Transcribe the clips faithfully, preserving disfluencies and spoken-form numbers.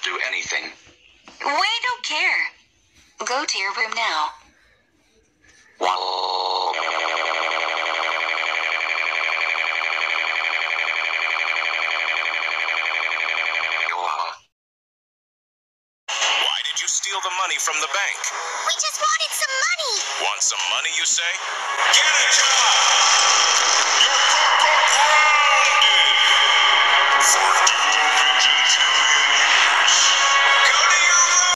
do anything. We don't care. Go to your room now. Whoa. Why did you steal the money from the bank? We just wanted some money. Want some money, you say? Get a job! You're grounded for two bajillion years. Go to your room!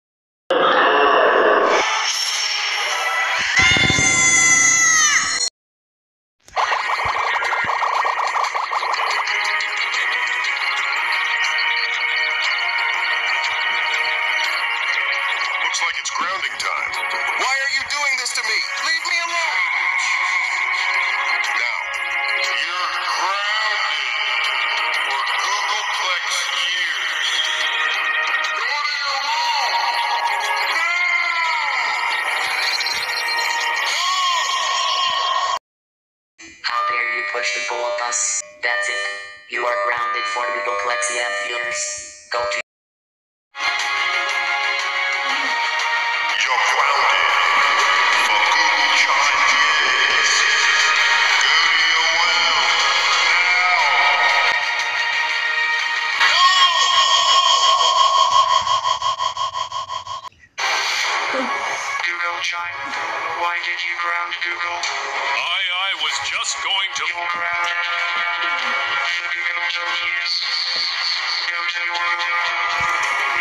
Looks like it's grounding time. Why are you doing this to me? Leave me alone! Now, you're grounded for Googleplex years. Go to your room! How dare you push the goal at us? That's it. You are grounded for Googleplexian viewers. Go to You're grounded for Google Chime years. Go to your well now. Google Chime. Why did you ground Google? I, I was just going to... You're grounded. Go to yes. Go to your room.